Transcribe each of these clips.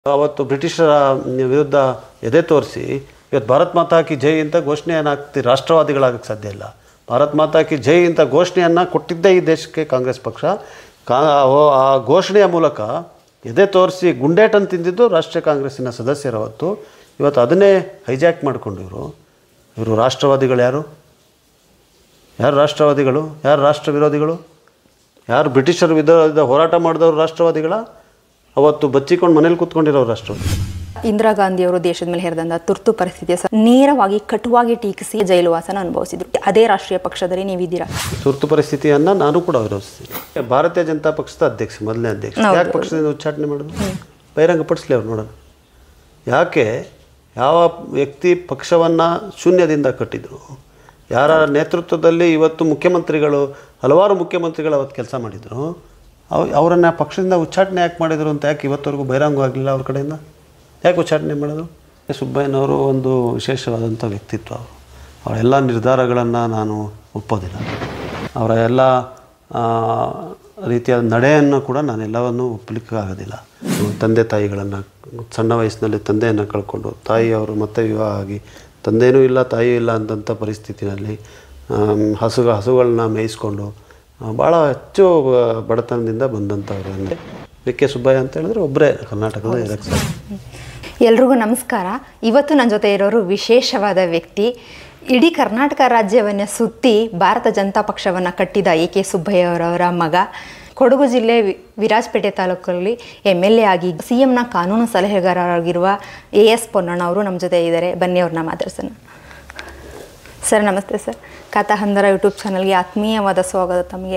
ಅವತ್ತು ಬ್ರಿಟಿಷರ ವಿರುದ್ಧ ಎದೆ ತೋರಿಸಿ ಇವತ್ತು ಭಾರತ್ ಮಾತಾ ಕಿ ಜೈ ಅಂತ ಘೋಷಣೆಯನ್ನು ಹಾಕ್ತಿ ರಾಷ್ಟ್ರವಾದಿಗಳಾಗಕ್ಕೆ ಸಾಧ್ಯ ಇಲ್ಲ. ಭಾರತ್ ಮಾತಾ ಕಿ ಜೈ ಅಂತ ಘೋಷಣೆಯನ್ನು ಕೊಟ್ಟಿದ್ದೇ ಈ ದೇಶಕ್ಕೆ ಕಾಂಗ್ರೆಸ್ ಪಕ್ಷ. ಆ ಘೋಷಣೆಯ ಮೂಲಕ ಎದೆ ತೋರಿಸಿ ಗುಂಡೇಟನ್ನು ತಿಂದಿದ್ದು ರಾಷ್ಟ್ರೀಯ ಕಾಂಗ್ರೆಸ್ಸಿನ ಸದಸ್ಯರು. ಇವತ್ತು ಅದನ್ನೇ ಹೈಜಾಕ್ ಮಾಡಿಕೊಂಡು ಇವರು ರಾಷ್ಟ್ರವಾದಿಗಳು. ಯಾರು ರಾಷ್ಟ್ರವಾದಿಗಳು? ಯಾರು ರಾಷ್ಟ್ರ ವಿರೋಧಿಗಳು? ಯಾರು ಬ್ರಿಟಿಷರ ವಿರುದ್ಧ ಹೋರಾಟ ಮಾಡಿದವರು ರಾಷ್ಟ್ರವಾದಿಗಳ? ಅವತ್ತು ಬಚ್ಚಿಕೊಂಡು ಮನೇಲಿ ಕೂತ್ಕೊಂಡಿರೋರು ರಾಷ್ಟ್ರವಾದಿ. ಇಂದಿರಾ ಗಾಂಧಿಯವರು ದೇಶದ ಮೇಲೆ ಹೇರಿದಂಥ ತುರ್ತು ಪರಿಸ್ಥಿತಿಯ ನೇರವಾಗಿ ಕಟುವಾಗಿ ಟೀಕಿಸಿ ಜೈಲುವಾಸನ ಅನುಭವಿಸಿದ್ರು. ಅದೇ ರಾಷ್ಟ್ರೀಯ ಪಕ್ಷದಲ್ಲಿ ನೀವಿದ್ದೀರಾ. ತುರ್ತು ಪರಿಸ್ಥಿತಿಯನ್ನು ನಾನು ಕೂಡ ವಿರೋಧಿಸ್ತೀನಿ. ಭಾರತೀಯ ಜನತಾ ಪಕ್ಷದ ಅಧ್ಯಕ್ಷ, ಮೊದಲನೇ ಅಧ್ಯಕ್ಷ. ಯಾಕೆ ಪಕ್ಷದಿಂದ ಉಚ್ಚಾಟನೆ ಮಾಡೋದು? ಬಹಿರಂಗಪಡಿಸಲಿ ಅವ್ರು ನೋಡೋಣ. ಯಾಕೆ ಯಾವ ವ್ಯಕ್ತಿ ಪಕ್ಷವನ್ನು ಶೂನ್ಯದಿಂದ ಕಟ್ಟಿದ್ರು, ಯಾರ ನೇತೃತ್ವದಲ್ಲಿ ಇವತ್ತು ಮುಖ್ಯಮಂತ್ರಿಗಳು, ಹಲವಾರು ಮುಖ್ಯಮಂತ್ರಿಗಳು ಅವತ್ತು ಕೆಲಸ ಮಾಡಿದರು, ಅವರನ್ನು ಪಕ್ಷದಿಂದ ಉಚ್ಚಾಟನೆ ಯಾಕೆ ಮಾಡಿದರು ಅಂತ ಯಾಕೆ ಇವತ್ತವರೆಗೂ ಬಹಿರಂಗವಾಗಲಿಲ್ಲ ಅವ್ರ ಕಡೆಯಿಂದ? ಯಾಕೆ ಉಚ್ಚಾಟನೆ ಮಾಡೋದು? ಸುಬ್ಬಯ್ಯನವರು ಒಂದು ವಿಶೇಷವಾದಂಥ ವ್ಯಕ್ತಿತ್ವ. ಅವರೆಲ್ಲ ನಿರ್ಧಾರಗಳನ್ನು ನಾನು ಒಪ್ಪೋದಿಲ್ಲ. ಅವರ ಎಲ್ಲ ರೀತಿಯ ನಡೆಯನ್ನು ಕೂಡ ನಾನೆಲ್ಲವನ್ನು ಒಪ್ಪಲಿಕ್ಕಾಗೋದಿಲ್ಲ. ತಂದೆ ತಾಯಿಗಳನ್ನು ಸಣ್ಣ ವಯಸ್ಸಿನಲ್ಲಿ ತಂದೆಯನ್ನು ಕಳ್ಕೊಂಡು, ತಾಯಿಯವರು ಮತ್ತೆ ವಿವಾಹ ಆಗಿ ತಂದೆಯೂ ಇಲ್ಲ ತಾಯಿಯೂ ಇಲ್ಲ ಅಂದಂಥ ಪರಿಸ್ಥಿತಿಯಲ್ಲಿ ಹಸುಗಳನ್ನ ಮೇಯಿಸ್ಕೊಂಡು ಭಾಳ ಹೆಚ್ಚು ಬಡತನದಿಂದ ಬಂದಂಥವ್ರು. ಕೆ ಸುಬ್ಬಯ್ಯ ಅಂತ ಹೇಳಿದ್ರೆ ಒಬ್ಬರೇ ಕರ್ನಾಟಕದ ಇರಕ್ಕೆ. ಎಲ್ರಿಗೂ ನಮಸ್ಕಾರ. ಇವತ್ತು ನನ್ನ ಜೊತೆ ಇರೋರು ವಿಶೇಷವಾದ ವ್ಯಕ್ತಿ. ಇಡೀ ಕರ್ನಾಟಕ ರಾಜ್ಯವನ್ನು ಸುತ್ತಿ ಭಾರತ ಜನತಾ ಪಕ್ಷವನ್ನು ಕಟ್ಟಿದ ಕೆ ಸುಬ್ಬಯ್ಯವರವರ ಮಗ. ಕೊಡಗು ಜಿಲ್ಲೆ ವಿರಾಜಪೇಟೆ ತಾಲೂಕಲ್ಲಿ MLA ಆಗಿ CMನ ಕಾನೂನು ಸಲಹೆಗಾರರಾಗಿರುವ AS ಪೊನ್ನಣ್ಣ ಅವರು ನಮ್ಮ ಜೊತೆ ಇದ್ದಾರೆ. ಬನ್ನಿ ಅವ್ರನ್ನ ಮಾತಾಡ್ಸೋಣ. ಸರ್ ನಮಸ್ತೆ ಸರ್. ಕಥಾ ಹಂದರ ಯೂಟ್ಯೂಬ್ ಚಾನಲ್ಗೆ ಆತ್ಮೀಯವಾದ ಸ್ವಾಗತ ತಮಗೆ.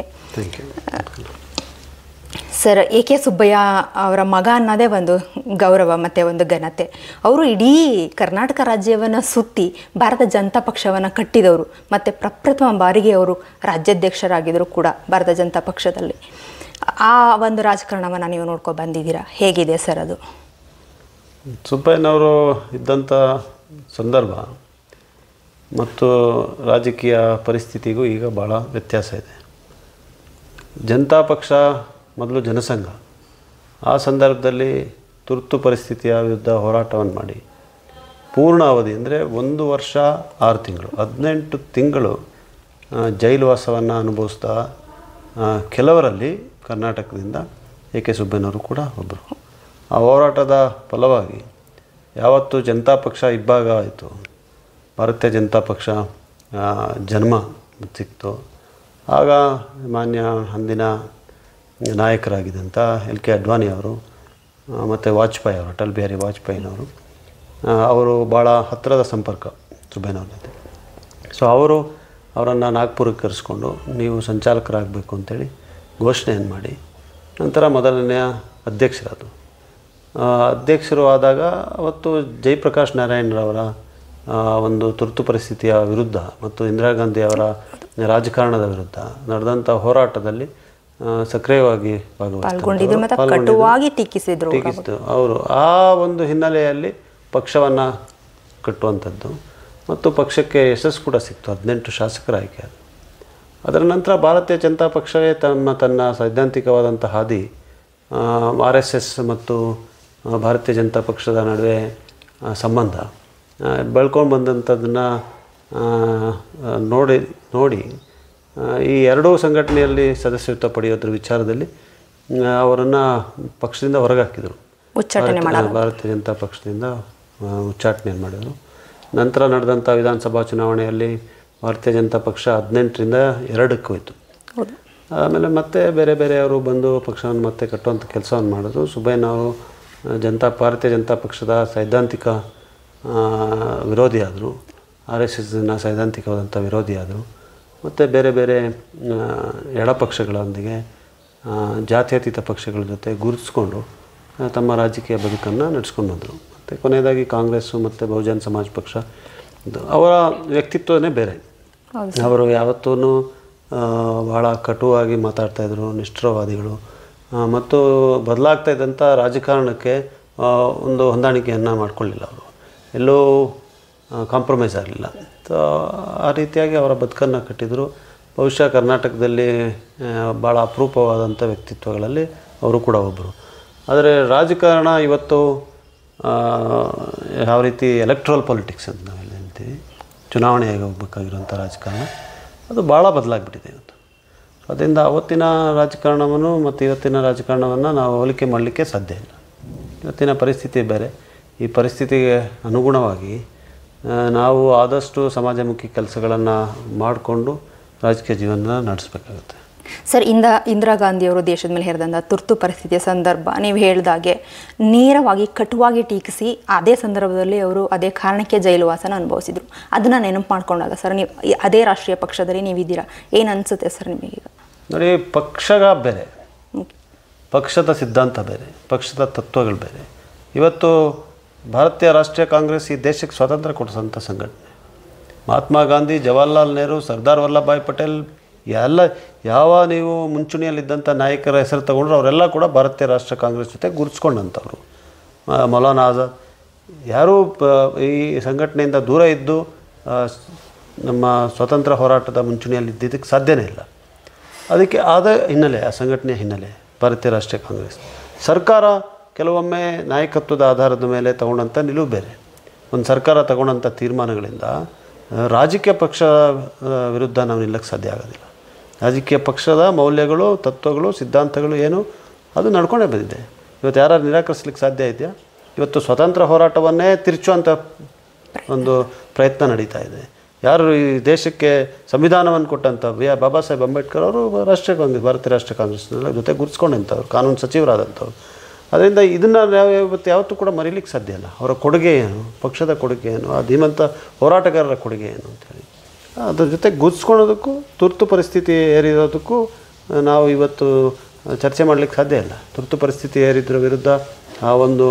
ಸರ್, ಕೆ ಸುಬ್ಬಯ್ಯ ಅವರ ಮಗ ಅನ್ನೋದೇ ಒಂದು ಗೌರವ ಮತ್ತು ಒಂದು ಘನತೆ. ಅವರು ಇಡೀ ಕರ್ನಾಟಕ ರಾಜ್ಯವನ್ನು ಸುತ್ತಿ ಭಾರತ ಜನತಾ ಪಕ್ಷವನ್ನು ಕಟ್ಟಿದವರು ಮತ್ತು ಪ್ರಪ್ರಥಮ ಬಾರಿಗೆ ಅವರು ರಾಜ್ಯಾಧ್ಯಕ್ಷರಾಗಿದ್ದರು ಕೂಡ ಭಾರತ ಜನತಾ ಪಕ್ಷದಲ್ಲಿ. ಆ ಒಂದು ರಾಜಕಾರಣವನ್ನು ನೀವು ನೋಡ್ಕೊಂಡು ಬಂದಿದ್ದೀರಾ. ಹೇಗಿದೆ ಸರ್ ಅದು? ಸುಬ್ಬಯ್ಯನವರು ಇದ್ದಂಥ ಸಂದರ್ಭ ಮತ್ತು ರಾಜಕೀಯ ಪರಿಸ್ಥಿತಿಗೂ ಈಗ ಭಾಳ ವ್ಯತ್ಯಾಸ ಇದೆ. ಜನತಾ ಪಕ್ಷ ಮೊದಲು ಜನಸಂಘ. ಆ ಸಂದರ್ಭದಲ್ಲಿ ತುರ್ತು ಪರಿಸ್ಥಿತಿಯ ವಿರುದ್ಧ ಹೋರಾಟವನ್ನು ಮಾಡಿ ಪೂರ್ಣ ಅವಧಿ ಅಂದರೆ 1 ವರ್ಷ 6 ತಿಂಗಳು 18 ತಿಂಗಳು ಜೈಲುವಾಸವನ್ನು ಅನುಭವಿಸ್ತಾ ಕೆಲವರಲ್ಲಿ ಕರ್ನಾಟಕದಿಂದ ಕೆ ಸುಬ್ಬಯ್ಯನವರು ಕೂಡ ಒಬ್ಬರು. ಆ ಹೋರಾಟದ ಫಲವಾಗಿ ಯಾವತ್ತು ಜನತಾ ಪಕ್ಷ ಇಬ್ಬಾಗ ಆಯಿತು, ಭಾರತೀಯ ಜನತಾ ಪಕ್ಷ ಜನ್ಮ ಸಿಕ್ತು, ಆಗ ಮಾನ್ಯ ಅಂದಿನ ನಾಯಕರಾಗಿದ್ದಂಥ LK ಅಡ್ವಾಣಿ ಅವರು ಮತ್ತು ವಾಜಪೇಯಿ ಅವರು, ಅಟಲ್ ಬಿಹಾರಿ ವಾಜಪೇಯಿನವರು, ಅವರು ಭಾಳ ಹತ್ತಿರದ ಸಂಪರ್ಕ ಸುಬ್ಬಯ್ಯನವ್ರ ಜೊತೆ. ಸೊ ಅವರನ್ನು ನಾಗ್ಪುರಕ್ಕೆ ಕರೆಸ್ಕೊಂಡು ನೀವು ಸಂಚಾಲಕರಾಗಬೇಕು ಅಂತೇಳಿ ಘೋಷಣೆಯನ್ನು ಮಾಡಿ ನಂತರ ಮೊದಲನೆಯ ಅಧ್ಯಕ್ಷರು ಆದಾಗ ಅವತ್ತು ಜಯಪ್ರಕಾಶ್ ನಾರಾಯಣರವರ ಒಂದು ತುರ್ತು ಪರಿಸ್ಥಿತಿಯ ವಿರುದ್ಧ ಮತ್ತು ಇಂದಿರಾ ಗಾಂಧಿಯವರ ರಾಜಕಾರಣದ ವಿರುದ್ಧ ನಡೆದಂಥ ಹೋರಾಟದಲ್ಲಿ ಸಕ್ರಿಯವಾಗಿ ಟೀಕಿಸಿದ್ರು ಅವರು. ಆ ಒಂದು ಹಿನ್ನೆಲೆಯಲ್ಲಿ ಪಕ್ಷವನ್ನು ಕಟ್ಟುವಂಥದ್ದು ಮತ್ತು ಪಕ್ಷಕ್ಕೆ ಯಶಸ್ಸು ಕೂಡ ಸಿಕ್ತು. 18 ಶಾಸಕರ ಆಯ್ಕೆ ಅದು. ಅದರ ನಂತರ ಭಾರತೀಯ ಜನತಾ ಪಕ್ಷವೇ ತನ್ನ ಸೈದ್ಧಾಂತಿಕವಾದಂಥ ಹಾದಿ RSS ಮತ್ತು ಭಾರತೀಯ ಜನತಾ ಪಕ್ಷದ ನಡುವೆ ಸಂಬಂಧ ಬೆಳ್ಕೊಂಡು ಬಂದಂಥದ್ದನ್ನು ನೋಡಿ ಈ ಎರಡೂ ಸಂಘಟನೆಯಲ್ಲಿ ಸದಸ್ಯತ್ವ ಪಡೆಯೋದ್ರ ವಿಚಾರದಲ್ಲಿ ಅವರನ್ನು ಪಕ್ಷದಿಂದ ಹೊರಗಾಕಿದರು. ಭಾರತೀಯ ಜನತಾ ಪಕ್ಷದಿಂದ ಉಚ್ಚಾಟನೆಯನ್ನು ಮಾಡಿದರು. ನಂತರ ನಡೆದಂಥ ವಿಧಾನಸಭಾ ಚುನಾವಣೆಯಲ್ಲಿ ಭಾರತೀಯ ಜನತಾ ಪಕ್ಷ 18ರಿಂದ 2ಕ್ಕೆ ಹೋಯಿತು. ಆಮೇಲೆ ಮತ್ತೆ ಬೇರೆಯವರು ಬಂದು ಪಕ್ಷವನ್ನು ಮತ್ತೆ ಕಟ್ಟುವಂಥ ಕೆಲಸವನ್ನು ಮಾಡಿದ್ರು. ಸುಬ್ಬಯ್ಯನವರು ಭಾರತೀಯ ಜನತಾ ಪಕ್ಷದ ಸೈದ್ಧಾಂತಿಕ ವಿರೋಧಿ ಆದರು, RSSನ ಸೈದ್ಧಾಂತಿಕವಾದಂಥ ವಿರೋಧಿ ಆದರು. ಮತ್ತು ಬೇರೆ ಎಡಪಕ್ಷಗಳೊಂದಿಗೆ ಜಾತ್ಯತೀತ ಪಕ್ಷಗಳ ಜೊತೆ ಗುರುತಿಸ್ಕೊಂಡು ತಮ್ಮ ರಾಜಕೀಯ ಬದುಕನ್ನು ನಡೆಸ್ಕೊಂಡು ಬಂದರು. ಮತ್ತು ಕೊನೆಯದಾಗಿ ಕಾಂಗ್ರೆಸ್ಸು ಮತ್ತು ಬಹುಜನ ಸಮಾಜ ಪಕ್ಷ, ಅವರ ವ್ಯಕ್ತಿತ್ವನೇ ಬೇರೆ. ಅವರು ಯಾವತ್ತೂ ಭಾಳ ಕಟುವಾಗಿ ಮಾತಾಡ್ತಾಯಿದ್ರು, ನಿಷ್ಠುರವಾದಿಗಳು. ಮತ್ತು ಬದಲಾಗ್ತಾ ಇದ್ದಂಥ ರಾಜಕಾರಣಕ್ಕೆ ಒಂದು ಹೊಂದಾಣಿಕೆಯನ್ನು ಮಾಡಿಕೊಳ್ಳಿಲ್ಲ. ಅವರು ಎಲ್ಲೂ ಕಾಂಪ್ರಮೈಸ್ ಆಗಲಿಲ್ಲ. ಆ ರೀತಿಯಾಗಿ ಅವರ ಬದುಕನ್ನು ಕಟ್ಟಿದರು. ಬಹುಶಃ ಕರ್ನಾಟಕದಲ್ಲಿ ಭಾಳ ಅಪರೂಪವಾದಂಥ ವ್ಯಕ್ತಿತ್ವಗಳಲ್ಲಿ ಅವರು ಕೂಡ ಒಬ್ಬರು. ಆದರೆ ರಾಜಕಾರಣ ಇವತ್ತು ಯಾವ ರೀತಿ ಎಲೆಕ್ಟ್ರಲ್ ಪಾಲಿಟಿಕ್ಸ್ ಅಂತ ನಾವೆಲ್ಲ ಹೇಳ್ತೀವಿ, ಚುನಾವಣೆಗೆ ಹೋಗ್ಬೇಕಾಗಿರುವಂಥ ರಾಜಕಾರಣ ಅದು ಭಾಳ ಬದಲಾಗಿಬಿಟ್ಟಿದೆ ಇವತ್ತು. ಅದರಿಂದ ಅವತ್ತಿನ ರಾಜಕಾರಣವನ್ನು ಮತ್ತು ಇವತ್ತಿನ ರಾಜಕಾರಣವನ್ನು ನಾವು ಹೋಲಿಕೆ ಮಾಡಲಿಕ್ಕೆ ಸಾಧ್ಯ ಇಲ್ಲ. ಇವತ್ತಿನ ಪರಿಸ್ಥಿತಿ ಬೇರೆ. ಈ ಪರಿಸ್ಥಿತಿಗೆ ಅನುಗುಣವಾಗಿ ನಾವು ಆದಷ್ಟು ಸಮಾಜಮುಖಿ ಕೆಲಸಗಳನ್ನು ಮಾಡಿಕೊಂಡು ರಾಜಕೀಯ ಜೀವನ ನಡೆಸಬೇಕಾಗುತ್ತೆ. ಸರ್, ಇಂದಿರಾ ಗಾಂಧಿಯವರು ದೇಶದ ಮೇಲೆ ಹೇರಿದಂಥ ತುರ್ತು ಪರಿಸ್ಥಿತಿಯ ಸಂದರ್ಭ ನೀವು ಹೇಳಿದಾಗೆ ನೇರವಾಗಿ ಕಟುವಾಗಿ ಟೀಕಿಸಿ ಅದೇ ಸಂದರ್ಭದಲ್ಲಿ ಅವರು ಅದೇ ಕಾರಣಕ್ಕೆ ಜೈಲುವಾಸನ ಅನುಭವಿಸಿದರು. ಅದನ್ನು ನೆನಪು ಮಾಡ್ಕೊಂಡಾಗ ಸರ್, ನೀವು ಅದೇ ರಾಷ್ಟ್ರೀಯ ಪಕ್ಷದಲ್ಲಿ ನೀವಿದ್ದೀರಾ, ಏನು ಅನಿಸುತ್ತೆ ಸರ್ ನಿಮಗೀಗ? ನೋಡಿ, ಪಕ್ಷಗ ಬೇರೆ, ಪಕ್ಷದ ಸಿದ್ಧಾಂತ ಬೇರೆ, ಪಕ್ಷದ ತತ್ವಗಳು ಬೇರೆ. ಇವತ್ತು ಭಾರತೀಯ ರಾಷ್ಟ್ರೀಯ ಕಾಂಗ್ರೆಸ್ ಈ ದೇಶಕ್ಕೆ ಸ್ವಾತಂತ್ರ್ಯ ಕೊಡಿಸೋಂಥ ಸಂಘಟನೆ. ಮಹಾತ್ಮ ಗಾಂಧಿ, ಜವಾಹರ್ಲಾಲ್ ನೆಹರು, ಸರ್ದಾರ್ ವಲ್ಲಭಭಾಯ್ ಪಟೇಲ್ ಯಾವ ನೀವು ಮುಂಚೂಣಿಯಲ್ಲಿದ್ದಂಥ ನಾಯಕರ ಹೆಸರು ತಗೊಂಡ್ರು ಅವರೆಲ್ಲ ಕೂಡ ಭಾರತೀಯ ರಾಷ್ಟ್ರೀಯ ಕಾಂಗ್ರೆಸ್ ಜೊತೆ ಗುರುತಿಸ್ಕೊಂಡಂಥವ್ರು. ಮೌಲಾನಾ ಆಜಾದ್ ಯಾರೂ ಈ ಸಂಘಟನೆಯಿಂದ ದೂರ ಇದ್ದು ನಮ್ಮ ಸ್ವಾತಂತ್ರ್ಯ ಹೋರಾಟದ ಮುಂಚೂಣಿಯಲ್ಲಿ ಇದ್ದಿದ್ದಕ್ಕೆ ಸಾಧ್ಯನೇ ಇಲ್ಲ. ಅದಕ್ಕೆ ಆದ ಹಿನ್ನೆಲೆ, ಆ ಸಂಘಟನೆಯ ಹಿನ್ನೆಲೆ ಭಾರತೀಯ ರಾಷ್ಟ್ರೀಯ ಕಾಂಗ್ರೆಸ್. ಸರ್ಕಾರ ಕೆಲವೊಮ್ಮೆ ನಾಯಕತ್ವದ ಆಧಾರದ ಮೇಲೆ ತಗೊಂಡಂಥ ನಿಲುವು ಬೇರೆ. ಒಂದು ಸರ್ಕಾರ ತಗೊಂಡಂಥ ತೀರ್ಮಾನಗಳಿಂದ ರಾಜಕೀಯ ಪಕ್ಷ ವಿರುದ್ಧ ನಾವು ನಿಲ್ಲಕ್ಕೆ ಸಾಧ್ಯ ಆಗೋದಿಲ್ಲ. ರಾಜಕೀಯ ಪಕ್ಷದ ಮೌಲ್ಯಗಳು, ತತ್ವಗಳು, ಸಿದ್ಧಾಂತಗಳು ಏನು ಅದು ನಡ್ಕೊಂಡೇ ಬಂದಿದೆ. ಇವತ್ತು ಯಾರು ನಿರಾಕರಿಸ್ಲಿಕ್ಕೆ ಸಾಧ್ಯ ಇದೆಯಾ? ಇವತ್ತು ಸ್ವತಂತ್ರ ಹೋರಾಟವನ್ನೇ ತಿರುಚುವಂಥ ಒಂದು ಪ್ರಯತ್ನ ನಡೀತಾ ಇದೆ. ಯಾರು ಈ ದೇಶಕ್ಕೆ ಸಂವಿಧಾನವನ್ನು ಕೊಟ್ಟಂಥ ಬಾಬಾ ಸಾಹೇಬ್ ಅಂಬೇಡ್ಕರ್ ಅವರು ರಾಷ್ಟ್ರೀಯ ಕಾಂಗ್ರೆಸ್, ಭಾರತೀಯ ರಾಷ್ಟ್ರೀಯ ಕಾಂಗ್ರೆಸ್ನ ಜೊತೆ ಗುರುತಿಸ್ಕೊಂಡಂಥವ್ರು, ಕಾನೂನು ಸಚಿವರಾದಂಥವ್ರು. ಅದರಿಂದ ಇದನ್ನು ನಾವು ಯಾವತ್ತೂ ಕೂಡ ಮರೀಲಿಕ್ಕೆ ಸಾಧ್ಯ ಇಲ್ಲ. ಅವರ ಕೊಡುಗೆ ಏನು, ಪಕ್ಷದ ಕೊಡುಗೆ ಏನು, ಆ ಧೀಮಂತ ಹೋರಾಟಗಾರರ ಕೊಡುಗೆ ಏನು ಅಂಥೇಳಿ ಅದ್ರ ಜೊತೆ ಗುರುತಿಸ್ಕೊಳ್ಳೋದಕ್ಕೂ ತುರ್ತು ಪರಿಸ್ಥಿತಿ ಏರಿರೋದಕ್ಕೂ ನಾವು ಇವತ್ತು ಚರ್ಚೆ ಮಾಡಲಿಕ್ಕೆ ಸಾಧ್ಯ ಇಲ್ಲ. ತುರ್ತು ಪರಿಸ್ಥಿತಿ ಏರಿದ್ರ ವಿರುದ್ಧ, ಆ ಒಂದು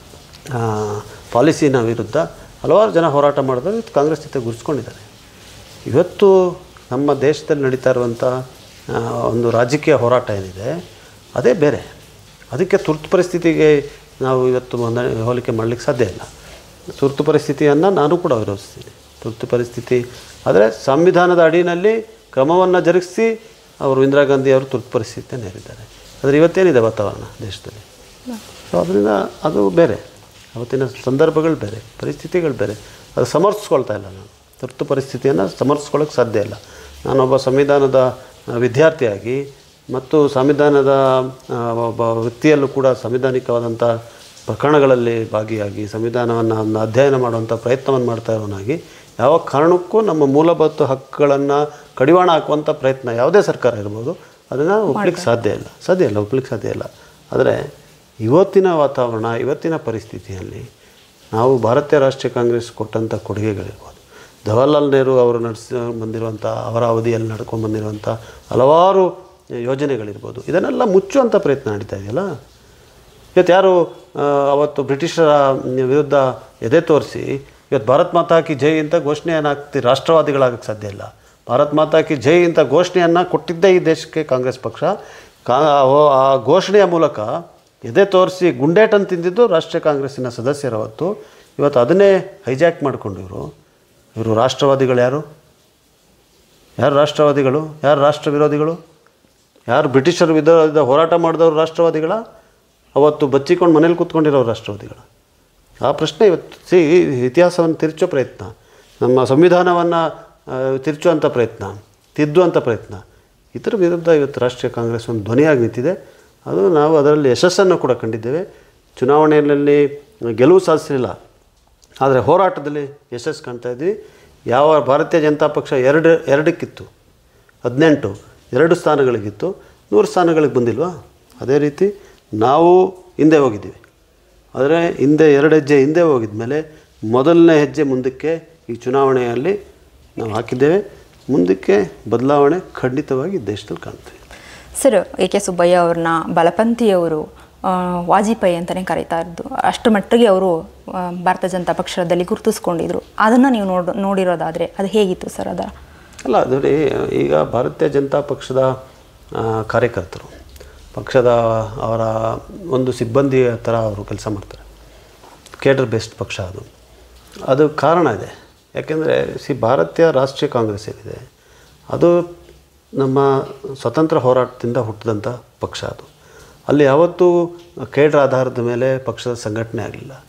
ಪಾಲಿಸಿನ ವಿರುದ್ಧ ಹಲವಾರು ಜನ ಹೋರಾಟ ಮಾಡಿದ್ರೆ ಕಾಂಗ್ರೆಸ್ ಜೊತೆ ಗುರುತಿಸ್ಕೊಂಡಿದ್ದಾರೆ. ಇವತ್ತು ನಮ್ಮ ದೇಶದಲ್ಲಿ ನಡೀತಾ ಇರುವಂಥ ಒಂದು ರಾಜಕೀಯ ಹೋರಾಟ ಏನಿದೆ ಅದೇ ಬೇರೆ. ಅದಕ್ಕೆ ತುರ್ತು ಪರಿಸ್ಥಿತಿಗೆ ನಾವು ಇವತ್ತು ಹೋಲಿಕೆ ಮಾಡಲಿಕ್ಕೆ ಸಾಧ್ಯ ಇಲ್ಲ. ತುರ್ತು ಪರಿಸ್ಥಿತಿಯನ್ನು ನಾನು ಕೂಡ ವಿರೋಧಿಸ್ತೀನಿ. ತುರ್ತು ಪರಿಸ್ಥಿತಿ ಆದರೆ ಸಂವಿಧಾನದ ಅಡಿಯಲ್ಲಿ ಕ್ರಮವನ್ನು ಜರುಗಿಸಿ ಅವರು ಇಂದಿರಾ ಗಾಂಧಿ ಅವರು ತುರ್ತು ಪರಿಸ್ಥಿತಿಯನ್ನು ಹೇರಿದ್ದಾರೆ. ಆದರೆ ಇವತ್ತೇನಿದೆ ವಾತಾವರಣ ದೇಶದಲ್ಲಿ, ಸೊ ಅದರಿಂದ ಅದು ಬೇರೆ, ಅವತ್ತಿನ ಸಂದರ್ಭಗಳು ಬೇರೆ, ಪರಿಸ್ಥಿತಿಗಳು ಬೇರೆ. ಅದು ಸಮರ್ಥಿಸ್ಕೊಳ್ತಾ ಇಲ್ಲ. ನಾನು ತುರ್ತು ಪರಿಸ್ಥಿತಿಯನ್ನು ಸಮರ್ಥಿಸ್ಕೊಳ್ಳೋಕ್ಕೆ ಸಾಧ್ಯ ಇಲ್ಲ. ನಾನೊಬ್ಬ ಸಂವಿಧಾನದ ವಿದ್ಯಾರ್ಥಿಯಾಗಿ ಮತ್ತು ಸಂವಿಧಾನದ ಒಬ್ಬ ವ್ಯಕ್ತಿಯಲ್ಲೂ ಕೂಡ ಸಂವಿಧಾನಿಕವಾದಂಥ ಪ್ರಕರಣಗಳಲ್ಲಿ ಭಾಗಿಯಾಗಿ ಸಂವಿಧಾನವನ್ನು ಒಂದು ಅಧ್ಯಯನ ಮಾಡುವಂಥ ಪ್ರಯತ್ನವನ್ನು ಮಾಡ್ತಾ ಇರೋನಾಗಿ ಯಾವ ಕಾರಣಕ್ಕೂ ನಮ್ಮ ಮೂಲಭೂತ ಹಕ್ಕುಗಳನ್ನು ಕಡಿವಾಣ ಹಾಕುವಂಥ ಪ್ರಯತ್ನ ಯಾವುದೇ ಸರ್ಕಾರ ಇರ್ಬೋದು ಅದನ್ನು ಒಪ್ಪಲಿಕ್ಕೆ ಒಪ್ಪಲಿಕ್ಕೆ ಸಾಧ್ಯ ಇಲ್ಲ. ಆದರೆ ಇವತ್ತಿನ ವಾತಾವರಣ, ಇವತ್ತಿನ ಪರಿಸ್ಥಿತಿಯಲ್ಲಿ ನಾವು ಭಾರತೀಯ ರಾಷ್ಟ್ರೀಯ ಕಾಂಗ್ರೆಸ್ ಕೊಟ್ಟಂಥ ಕೊಡುಗೆಗಳಿರ್ಬೋದು, ಜವಾಹರ್ಲಾಲ್ ನೆಹರು ಅವರು ಬಂದಿರುವಂಥ, ಅವರ ಅವಧಿಯಲ್ಲಿ ನಡ್ಕೊಂಡು ಬಂದಿರುವಂಥ ಹಲವಾರು ಯೋಜನೆಗಳಿರ್ಬೋದು, ಇದನ್ನೆಲ್ಲ ಮುಚ್ಚುವಂಥ ಪ್ರಯತ್ನ ನಡೀತಾ ಇದೆಯಲ್ಲ. ಇವತ್ತು ಯಾರು ಅವತ್ತು ಬ್ರಿಟಿಷರ ವಿರುದ್ಧ ಎದೆ ತೋರಿಸಿ ಇವತ್ತು ಭಾರತ್ ಮಾತಾ ಕಿ ಜೈ ಅಂತ ಘೋಷಣೆಯನ್ನು ರಾಷ್ಟ್ರವಾದಿಗಳಾಗಕ್ಕೆ ಸಾಧ್ಯ ಇಲ್ಲ. ಭಾರತ್ ಮಾತಾ ಕಿ ಜೈ ಅಂತ ಘೋಷಣೆಯನ್ನು ಕೊಟ್ಟಿದ್ದೇ ಈ ದೇಶಕ್ಕೆ ಕಾಂಗ್ರೆಸ್ ಪಕ್ಷ. ಆ ಘೋಷಣೆಯ ಮೂಲಕ ಎದೆ ತೋರಿಸಿ ಗುಂಡೇಟನ್ನು ತಿಂದಿದ್ದು ರಾಷ್ಟ್ರೀಯ ಕಾಂಗ್ರೆಸ್ಸಿನ ಸದಸ್ಯರವತ್ತು. ಇವತ್ತು ಅದನ್ನೇ ಹೈಜಾಕ್ ಮಾಡಿಕೊಂಡು ಇವರು ರಾಷ್ಟ್ರವಾದಿಗಳು. ಯಾರು ರಾಷ್ಟ್ರವಾದಿಗಳು? ಯಾರು ರಾಷ್ಟ್ರ ವಿರೋಧಿಗಳು? ಯಾರು ಬ್ರಿಟಿಷರ ವಿರುದ್ಧ ಹೋರಾಟ ಮಾಡಿದವರು ರಾಷ್ಟ್ರವಾದಿಗಳ? ಅವತ್ತು ಬಚ್ಚಿಕೊಂಡು ಮನೇಲಿ ಕೂತ್ಕೊಂಡಿರೋರು ರಾಷ್ಟ್ರವಾದಿಗಳ? ಆ ಪ್ರಶ್ನೆ ಇವತ್ತು ಇತಿಹಾಸವನ್ನು ತಿರುಚೋ ಪ್ರಯತ್ನ, ನಮ್ಮ ಸಂವಿಧಾನವನ್ನು ತಿರುಚುವಂಥ ಪ್ರಯತ್ನ, ತಿದ್ದುವಂಥ ಪ್ರಯತ್ನ, ಇದರ ವಿರುದ್ಧ ಇವತ್ತು ರಾಷ್ಟ್ರೀಯ ಕಾಂಗ್ರೆಸ್ ಒಂದು ಧ್ವನಿಯಾಗಿ ನಿಂತಿದೆ. ಅದು ನಾವು ಅದರಲ್ಲಿ ಯಶಸ್ಸನ್ನು ಕೂಡ ಕಂಡಿದ್ದೇವೆ. ಚುನಾವಣೆಯಲ್ಲಿ ಗೆಲುವು ಸಾಧಿಸಲಿಲ್ಲ, ಆದರೆ ಹೋರಾಟದಲ್ಲಿ ಯಶಸ್ಸು ಕಾಣ್ತಾ ಇದ್ವಿ. ಯಾವ ಭಾರತೀಯ ಜನತಾ ಪಕ್ಷ ಎರಡಕ್ಕಿತ್ತು, 18 2 ಸ್ಥಾನಗಳಿಗಿತ್ತು, 100 ಸ್ಥಾನಗಳಿಗೆ ಬಂದಿಲ್ವಾ? ಅದೇ ರೀತಿ ನಾವು ಹಿಂದೆ ಹೋಗಿದ್ದೀವಿ. ಆದರೆ ಹಿಂದೆ 2 ಹೆಜ್ಜೆ ಹಿಂದೆ ಹೋಗಿದ ಮೇಲೆ ಮೊದಲನೇ ಹೆಜ್ಜೆ ಮುಂದಕ್ಕೆ ಈ ಚುನಾವಣೆಯಲ್ಲಿ ನಾವು ಹಾಕಿದ್ದೇವೆ. ಮುಂದಕ್ಕೆ ಬದಲಾವಣೆ ಖಂಡಿತವಾಗಿ ದೇಶದಲ್ಲಿ ಕಾಣ್ತೀವಿ. ಸರ್, ಎ ಕೆ ಸುಬ್ಬಯ್ಯ ಅವ್ರನ್ನ ಬಲಪಂಥಿಯವರು ವಾಜಪೇಯಿ ಅಂತಲೇ ಕರೀತಾ ಇದ್ದು, ಅಷ್ಟು ಮಟ್ಟಿಗೆ ಅವರು ಭಾರತೀಯ ಜನತಾ ಪಕ್ಷದಲ್ಲಿ ಗುರುತಿಸ್ಕೊಂಡಿದ್ರು. ಅದನ್ನು ನೀವು ನೋಡಿರೋದಾದರೆ ಅದು ಹೇಗಿತ್ತು ಸರ್? ಅಲ್ಲ, ನೋಡಿ, ಈಗ ಭಾರತೀಯ ಜನತಾ ಪಕ್ಷದ ಕಾರ್ಯಕರ್ತರು, ಪಕ್ಷದ ಅವರ ಒಂದು ಸಿಬ್ಬಂದಿಯ ಥರ ಅವರು ಕೆಲಸ ಮಾಡ್ತಾರೆ. ಕೇಡರ್ ಬೇಸ್ಡ್ ಪಕ್ಷ ಅದು ಕಾರಣ ಇದೆ. ಯಾಕೆಂದರೆ ಭಾರತೀಯ ರಾಷ್ಟ್ರೀಯ ಕಾಂಗ್ರೆಸ್ ಏನಿದೆ ಅದು ನಮ್ಮ ಸ್ವತಂತ್ರ ಹೋರಾಟದಿಂದ ಹುಟ್ಟಿದಂಥ ಪಕ್ಷ. ಅದು ಅಲ್ಲಿ ಯಾವತ್ತೂ ಕೇಡರ್ ಆಧಾರದ ಮೇಲೆ ಪಕ್ಷದ ಸಂಘಟನೆ ಆಗಲಿಲ್ಲ.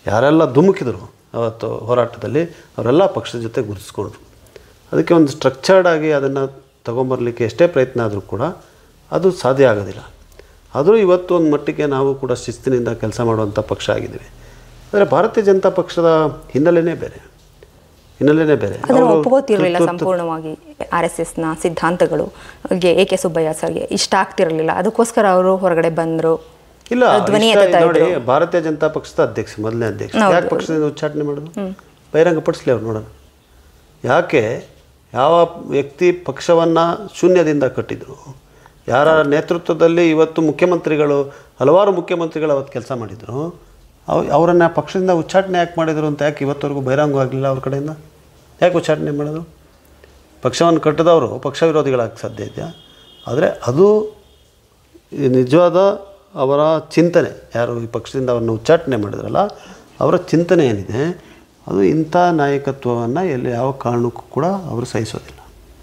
ಯಾರೆಲ್ಲ ಧುಮುಕಿದ್ರು ಅವತ್ತು ಹೋರಾಟದಲ್ಲಿ ಅವರೆಲ್ಲ ಪಕ್ಷದ ಜೊತೆ ಗುರುತಿಸ್ಕೊಂಡ್ರು. ಅದಕ್ಕೆ ಒಂದು ಸ್ಟ್ರಕ್ಚರ್ಡ್ ಆಗಿ ಅದನ್ನು ತಗೊಂಬರಲಿಕ್ಕೆ ಎಷ್ಟೇ ಪ್ರಯತ್ನ ಆದರೂ ಕೂಡ ಅದು ಸಾಧ್ಯ ಆಗೋದಿಲ್ಲ. ಆದರೂ ಇವತ್ತು ಒಂದು ಮಟ್ಟಿಗೆ ನಾವು ಕೂಡ ಶಿಸ್ತಿನಿಂದ ಕೆಲಸ ಮಾಡುವಂಥ ಪಕ್ಷ ಆಗಿದ್ದೀವಿ. ಆದರೆ ಭಾರತೀಯ ಜನತಾ ಪಕ್ಷದ ಹಿನ್ನೆಲೆನೇ ಬೇರೆ. ಅದನ್ನು ಒಪ್ಕೋತಿರಲಿಲ್ಲ ಸಂಪೂರ್ಣವಾಗಿ. RSSನ ಸಿದ್ಧಾಂತಗಳು AK ಸುಬ್ಬಯ್ಯ ಸರ್ಗೆ ಇಷ್ಟ ಆಗ್ತಿರಲಿಲ್ಲ, ಅದಕ್ಕೋಸ್ಕರ ಅವರು ಹೊರಗಡೆ ಬಂದರು. ಇಲ್ಲ ನೋಡಿ, ಭಾರತೀಯ ಜನತಾ ಪಕ್ಷದ ಅಧ್ಯಕ್ಷ, ಮೊದಲನೇ ಅಧ್ಯಕ್ಷ, ಯಾಕೆ ಪಕ್ಷದಿಂದ ಉಚ್ಚಾಟನೆ ಮಾಡೋದು? ಬಹಿರಂಗಪಡಿಸ್ಲಿ ಅವ್ರು ನೋಡೋಣ. ಯಾಕೆ ಯಾವ ವ್ಯಕ್ತಿ ಪಕ್ಷವನ್ನು ಶೂನ್ಯದಿಂದ ಕಟ್ಟಿದ್ರು, ಯಾರ ನೇತೃತ್ವದಲ್ಲಿ ಇವತ್ತು ಮುಖ್ಯಮಂತ್ರಿಗಳು, ಹಲವಾರು ಮುಖ್ಯಮಂತ್ರಿಗಳು ಅವತ್ತು ಕೆಲಸ ಮಾಡಿದರು, ಅವರನ್ನು ಪಕ್ಷದಿಂದ ಉಚ್ಚಾಟನೆ ಯಾಕೆ ಮಾಡಿದರು ಅಂತ ಯಾಕೆ ಇವತ್ತವರೆಗೂ ಬಹಿರಂಗವಾಗಲಿಲ್ಲ ಅವ್ರ ಕಡೆಯಿಂದ? ಯಾಕೆ ಉಚ್ಚಾಟನೆ ಮಾಡೋದು? ಪಕ್ಷವನ್ನು ಕಟ್ಟಿದವರು ಪಕ್ಷ ವಿರೋಧಿಗಳಾಗಕ್ಕೆ ಸಾಧ್ಯ ಇದೆಯಾ? ಆದರೆ ಅದು ನಿಜವಾದ ಅವರ ಚಿಂತನೆ, ಯಾರು ಈ ಪಕ್ಷದಿಂದ ಅವರನ್ನು ಉಚ್ಚಾಟನೆ ಮಾಡಿದ್ರಲ್ಲ ಅವರ ಚಿಂತನೆ ಏನಿದೆ, ಅದು ಇಂಥ ನಾಯಕತ್ವವನ್ನು ಎಲ್ಲಿ ಯಾವ ಕಾರಣಕ್ಕೂ ಕೂಡ ಅವರು ಸಹಿಸೋದಿಲ್ಲ.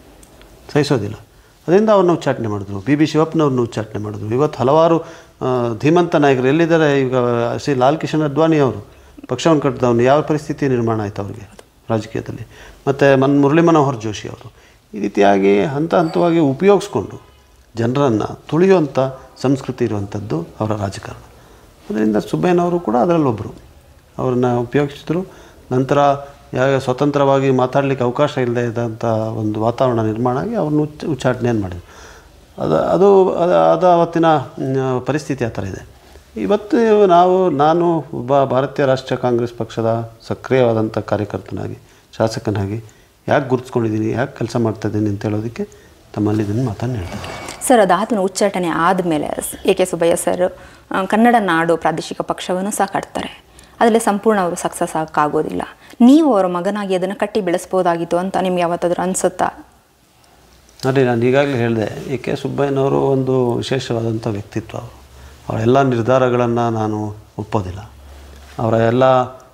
ಅದರಿಂದ ಅವ್ರನ್ನ ಉಚ್ಚಾಟನೆ ಮಾಡಿದ್ರು. BB ಶಿವಪ್ಪನವ್ರನ್ನ ಉಚ್ಚಾಟನೆ ಮಾಡಿದ್ರು. ಇವತ್ತು ಹಲವಾರು ಧೀಮಂತ ನಾಯಕರು ಎಲ್ಲಿದ್ದಾರೆ? ಈಗ ಶ್ರೀ ಲಾಲ್ ಕಿಶನ್ ಅಡ್ವಾಣಿ ಅವರು ಪಕ್ಷವನ್ನು ಕಟ್ಟಿದವನು ಯಾವ ಪರಿಸ್ಥಿತಿ ನಿರ್ಮಾಣ ಆಯಿತು ಅವ್ರಿಗೆ ರಾಜಕೀಯದಲ್ಲಿ. ಮತ್ತು ಮುರಳಿ ಮನೋಹರ್ ಜೋಶಿ ಅವರು ಈ ರೀತಿಯಾಗಿ ಹಂತವಾಗಿ ಉಪಯೋಗಿಸ್ಕೊಂಡು ಜನರನ್ನು ತುಳಿಯುವಂಥ ಸಂಸ್ಕೃತಿ ಇರುವಂಥದ್ದು ಅವರ ರಾಜಕಾರಣ. ಅದರಿಂದ ಸುಬ್ಬಯ್ಯನವರು ಕೂಡ ಅದರಲ್ಲೊಬ್ಬರು. ಅವರನ್ನು ಉಪಯೋಗಿಸಿದ್ರು. ನಂತರ ಸ್ವತಂತ್ರವಾಗಿ ಮಾತಾಡಲಿಕ್ಕೆ ಅವಕಾಶ ಇಲ್ಲದೆ ಇದ್ದಂಥ ಒಂದು ವಾತಾವರಣ ನಿರ್ಮಾಣ ಆಗಿ ಅವ್ರನ್ನ ಉಚ್ಚಾಟನೆಯನ್ನು ಮಾಡಿದ್ರು. ಅದು ಅವತ್ತಿನ ಪರಿಸ್ಥಿತಿ ಆ ಥರ ಇದೆ. ಇವತ್ತು ನಾನು ಒಬ್ಬ ಭಾರತೀಯ ರಾಷ್ಟ್ರೀಯ ಕಾಂಗ್ರೆಸ್ ಪಕ್ಷದ ಸಕ್ರಿಯವಾದಂಥ ಕಾರ್ಯಕರ್ತನಾಗಿ, ಶಾಸಕನಾಗಿ ಯಾಕೆ ಗುರುತಿಸ್ಕೊಂಡಿದ್ದೀನಿ, ಯಾಕೆ ಕೆಲಸ ಮಾಡ್ತಾಯಿದ್ದೀನಿ ಅಂತ ಹೇಳೋದಕ್ಕೆ ತಮ್ಮಲ್ಲಿ ಇದನ್ನು ಮಾತನ್ನು ಹೇಳ್ತಾರೆ. ಸರ್, ಅದಾದ ಉಚ್ಚಾಟನೆ ಆದಮೇಲೆ AK ಸುಬ್ಬಯ್ಯ ಸರ್ ಕನ್ನಡ ನಾಡು ಪ್ರಾದೇಶಿಕ ಪಕ್ಷವನ್ನು ಸಹ ಕಟ್ತಾರೆ. ಅದರಲ್ಲಿ ಸಂಪೂರ್ಣ ಅವರು ಸಕ್ಸಸ್ ಆಗೋದಿಲ್ಲ. ನೀವು ಅವರ ಮಗನಾಗಿ ಅದನ್ನು ಕಟ್ಟಿ ಬೆಳೆಸ್ಬೋದಾಗಿತ್ತು ಅಂತ ನಿಮ್ಗೆ ಯಾವತ್ತಾದ್ರೂ ಅನಿಸುತ್ತಾ? ನೋಡಿ, ನಾನು ಈಗಾಗಲೇ ಹೇಳಿದೆ, AK ಸುಬ್ಬಯ್ಯನವರು ಒಂದು ವಿಶೇಷವಾದಂಥ ವ್ಯಕ್ತಿತ್ವ. ಅವರೆಲ್ಲ ನಿರ್ಧಾರಗಳನ್ನು ನಾನು ಒಪ್ಪೋದಿಲ್ಲ. ಅವರ ಎಲ್ಲ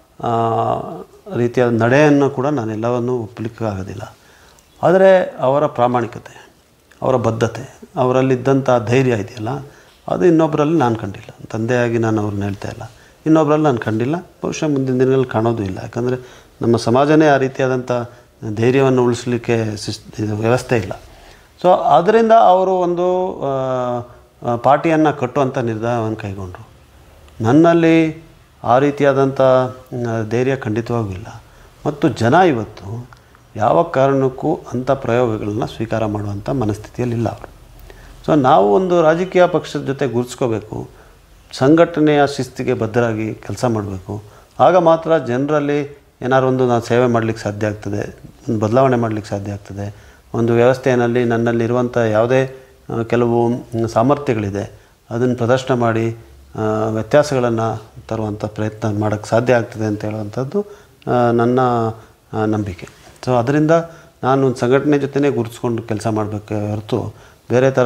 ರೀತಿಯಾದ ನಡೆಯನ್ನು ಕೂಡ ನಾನೆಲ್ಲವನ್ನು ಒಪ್ಪಲಿಕ್ಕಾಗೋದಿಲ್ಲ. ಆದರೆ ಅವರ ಪ್ರಾಮಾಣಿಕತೆ, ಅವರ ಬದ್ಧತೆ, ಅವರಲ್ಲಿದ್ದಂಥ ಧೈರ್ಯ ಇದೆಯಲ್ಲ, ಅದು ಇನ್ನೊಬ್ಬರಲ್ಲಿ ನಾನು ಕಂಡಿಲ್ಲ. ತಂದೆಯಾಗಿ ನಾನು ಅವ್ರನ್ನ ಹೇಳ್ತಾ ಇಲ್ಲ, ಇನ್ನೊಬ್ಬರಲ್ಲಿ ನಾನು ಕಂಡಿಲ್ಲ. ಬಹುಶಃ ಮುಂದಿನ ದಿನಗಳಲ್ಲಿ ಕಾಣೋದು ಇಲ್ಲ. ಯಾಕಂದರೆ ನಮ್ಮ ಸಮಾಜನೇ ಆ ರೀತಿಯಾದಂಥ ಧೈರ್ಯವನ್ನು ಉಳಿಸಲಿಕ್ಕೆ ವ್ಯವಸ್ಥೆ ಇಲ್ಲ. ಸೊ ಆದ್ದರಿಂದ ಅವರು ಒಂದು ಪಾರ್ಟಿಯನ್ನು ಕಟ್ಟುವಂಥ ನಿರ್ಧಾರವನ್ನು ಕೈಗೊಂಡರು. ನನ್ನಲ್ಲಿ ಆ ರೀತಿಯಾದಂಥ ಧೈರ್ಯ ಖಂಡಿತವಾಗೂ ಇಲ್ಲ. ಮತ್ತು ಜನ ಇವತ್ತು ಯಾವ ಕಾರಣಕ್ಕೂ ಅಂಥ ಪ್ರಯೋಗಗಳನ್ನ ಸ್ವೀಕಾರ ಮಾಡುವಂಥ ಮನಸ್ಥಿತಿಯಲ್ಲಿಲ್ಲ ಅವರು. ಸೊ ನಾವು ಒಂದು ರಾಜಕೀಯ ಪಕ್ಷದ ಜೊತೆ ಗುರುತಿಸ್ಕೋಬೇಕು, ಸಂಘಟನೆಯ ಶಿಸ್ತಿಗೆ ಬದ್ಧರಾಗಿ ಕೆಲಸ ಮಾಡಬೇಕು. ಆಗ ಮಾತ್ರ ಜನರಲ್ಲಿ ಏನಾದ್ರು ಒಂದು ನಾನು ಸೇವೆ ಮಾಡಲಿಕ್ಕೆ ಸಾಧ್ಯ ಆಗ್ತದೆ, ಒಂದು ಬದಲಾವಣೆ ಮಾಡಲಿಕ್ಕೆ ಸಾಧ್ಯ ಆಗ್ತದೆ. ಒಂದು ವ್ಯವಸ್ಥೆಯಲ್ಲಿ ನನ್ನಲ್ಲಿರುವಂಥ ಯಾವುದೇ ಕೆಲವು ಸಾಮರ್ಥ್ಯಗಳಿದೆ ಅದನ್ನು ಪ್ರದರ್ಶನ ಮಾಡಿ ವ್ಯತ್ಯಾಸಗಳನ್ನು ತರುವಂಥ ಪ್ರಯತ್ನ ಮಾಡೋಕ್ಕೆ ಸಾಧ್ಯ ಆಗ್ತದೆ ಅಂತ ಹೇಳುವಂಥದ್ದು ನನ್ನ ನಂಬಿಕೆ. ಸೊ ಅದರಿಂದ ನಾನು ಒಂದು ಸಂಘಟನೆ ಜೊತೆನೇ ಗುರುತಿಸ್ಕೊಂಡು ಕೆಲಸ ಮಾಡಬೇಕೆ ಹೊರತು ಬೇರೆ ಥರ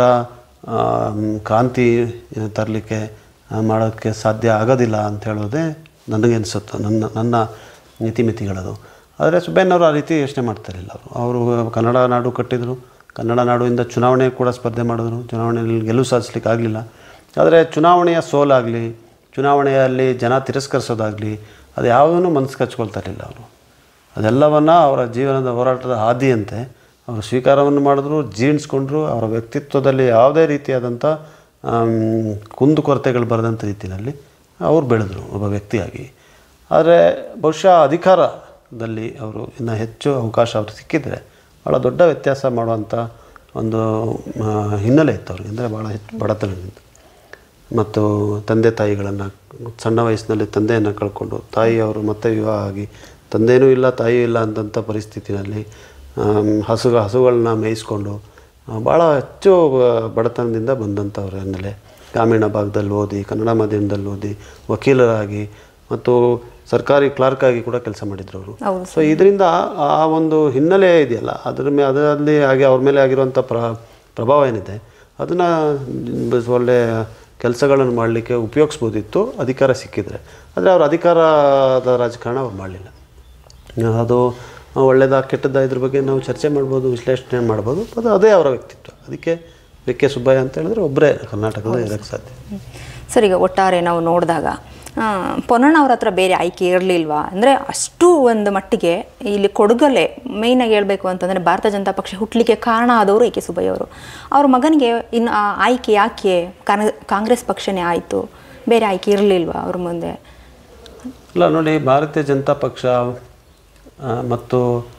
ಕ್ರಾಂತಿ ತರಲಿಕ್ಕೆ ಮಾಡೋಕ್ಕೆ ಸಾಧ್ಯ ಆಗೋದಿಲ್ಲ ಅಂತ ಹೇಳೋದೇ ನನಗೆ ಅನಿಸುತ್ತೆ, ನನ್ನ ಮಿತಿಗಳದು. ಆದರೆ ಸುಬ್ಬಯ್ಯನವರು ಆ ರೀತಿ ಯೋಚನೆ ಮಾಡ್ತಾರಿಲ್ಲ. ಅವರು ಕನ್ನಡ ನಾಡು ಕಟ್ಟಿದರು. ಕನ್ನಡ ನಾಡಿಂದ ಚುನಾವಣೆ ಕೂಡ ಸ್ಪರ್ಧೆ ಮಾಡಿದ್ರು. ಚುನಾವಣೆಯಲ್ಲಿ ಗೆಲುವು ಸಾಧಿಸ್ಲಿಕ್ಕೆ ಆಗಲಿಲ್ಲ. ಆದರೆ ಚುನಾವಣೆಯ ಸೋಲಾಗಲಿ, ಚುನಾವಣೆಯಲ್ಲಿ ಜನ ತಿರಸ್ಕರಿಸೋದಾಗಲಿ, ಅದು ಯಾವುದೂ ಮನಸ್ಸು ಕಚ್ಕೊಳ್ತಾರಿಲ್ಲ ಅವರು. ಅದೆಲ್ಲವನ್ನು ಅವರ ಜೀವನದ ಹೋರಾಟದ ಹಾದಿಯಂತೆ ಅವರು ಸ್ವೀಕಾರವನ್ನು ಮಾಡಿದ್ರು, ಜೀರ್ಣಿಸ್ಕೊಂಡ್ರು. ಅವರ ವ್ಯಕ್ತಿತ್ವದಲ್ಲಿ ಯಾವುದೇ ರೀತಿಯಾದಂಥ ಕುಂದುಕೊರತೆಗಳು ಬರದಂಥ ರೀತಿಯಲ್ಲಿ ಅವರು ಬೆಳೆದರು ಒಬ್ಬ ವ್ಯಕ್ತಿಯಾಗಿ. ಆದರೆ ಬಹುಶಃ ಅಧಿಕಾರದಲ್ಲಿ ಅವರು ಇನ್ನೂ ಹೆಚ್ಚು ಅವಕಾಶ ಅವರು ಸಿಕ್ಕಿದರೆ ಭಾಳ ದೊಡ್ಡ ವ್ಯತ್ಯಾಸ ಮಾಡುವಂಥ ಒಂದು ಹಿನ್ನೆಲೆ ಇತ್ತು ಅವ್ರಿಗೆ. ಅಂದರೆ ಭಾಳ ಹೆಚ್ಚು ಬಡತನದಿಂದ ಮತ್ತು ತಂದೆ ತಾಯಿಗಳನ್ನು ಸಣ್ಣ ವಯಸ್ಸಿನಲ್ಲಿ ತಂದೆಯನ್ನು ಕಳ್ಕೊಂಡು, ತಾಯಿಯವರು ಮತ್ತೆ ವಿವಾಹ ಆಗಿ ತಂದೆಯೂ ಇಲ್ಲ ತಾಯಿಯೂ ಇಲ್ಲ ಅಂದಂಥ ಪರಿಸ್ಥಿತಿಯಲ್ಲಿ ಹಸುಗಳನ್ನ ಮೇಯಿಸ್ಕೊಂಡು ಭಾಳ ಹೆಚ್ಚು ಬಡತನದಿಂದ ಬಂದಂಥವ್ರ ಹಿನ್ನೆಲೆ. ಗ್ರಾಮೀಣ ಭಾಗದಲ್ಲಿ ಓದಿ, ಕನ್ನಡ ಮಾಧ್ಯಮದಲ್ಲಿ ಓದಿ, ವಕೀಲರಾಗಿ ಮತ್ತು ಸರ್ಕಾರಿ ಕ್ಲಾರ್ಕಾಗಿ ಕೂಡ ಕೆಲಸ ಮಾಡಿದ್ರು ಅವರು. ಸೊ ಇದರಿಂದ ಆ ಒಂದು ಹಿನ್ನೆಲೆ ಇದೆಯಲ್ಲ, ಅದರಲ್ಲಿ ಹಾಗೆ ಅವ್ರ ಮೇಲೆ ಆಗಿರುವಂಥ ಪ್ರಭಾವ ಏನಿದೆ ಅದನ್ನು ಒಳ್ಳೆಯ ಕೆಲಸಗಳನ್ನು ಮಾಡಲಿಕ್ಕೆ ಉಪಯೋಗಿಸ್ಬೋದಿತ್ತು ಅಧಿಕಾರ ಸಿಕ್ಕಿದರೆ. ಆದರೆ ಅವ್ರ ಅಧಿಕಾರದ ರಾಜಕಾರಣ ಅವ್ರು ಮಾಡಲಿಲ್ಲ. ಅದು ಒಳ್ಳೆಯದಾ ಕೆಟ್ಟದ್ದಾ ಇದ್ರ ಬಗ್ಗೆ ನಾವು ಚರ್ಚೆ ಮಾಡ್ಬೋದು, ವಿಶ್ಲೇಷಣೆ ಮಾಡ್ಬೋದು. ಅದು ಅದೇ ಅವರ ವ್ಯಕ್ತಿತ್ವ. ಅದಕ್ಕೆ AK ಸುಬ್ಬಯ್ಯ ಅಂತ ಹೇಳಿದ್ರೆ ಒಬ್ಬರೇ ಕರ್ನಾಟಕದಲ್ಲಿ ಇರೋಕ್ಕೆ ಸಾಧ್ಯ. ಸರ್, ಈಗ ಒಟ್ಟಾರೆ ನಾವು ನೋಡಿದಾಗ ಪೊನ್ನಣ್ಣ ಅವ್ರ ಹತ್ರ ಬೇರೆ ಆಯ್ಕೆ ಇರಲಿಲ್ವಾ? ಅಂದರೆ ಅಷ್ಟು ಒಂದು ಮಟ್ಟಿಗೆ ಇಲ್ಲಿ ಕೊಡಗಲ್ಲೇ ಮೇಯ್ನಾಗಿ ಹೇಳಬೇಕು ಅಂತಂದರೆ ಭಾರತ ಜನತಾ ಪಕ್ಷ ಹುಟ್ಟಲಿಕ್ಕೆ ಕಾರಣ ಆದವರು ಎ ಕೆ ಸುಬ್ಬಯ್ಯ ಅವರು. ಅವ್ರ ಮಗನಿಗೆ ಇನ್ನು ಆ ಆಯ್ಕೆ ಯಾಕೆ ಕಾಂಗ್ರೆಸ್ ಪಕ್ಷನೇ ಆಯಿತು, ಬೇರೆ ಆಯ್ಕೆ ಇರಲಿಲ್ವಾ ಅವ್ರ ಮುಂದೆ? ಇಲ್ಲ ನೋಡಿ, ಭಾರತೀಯ ಜನತಾ ಪಕ್ಷ ಮತ್ತು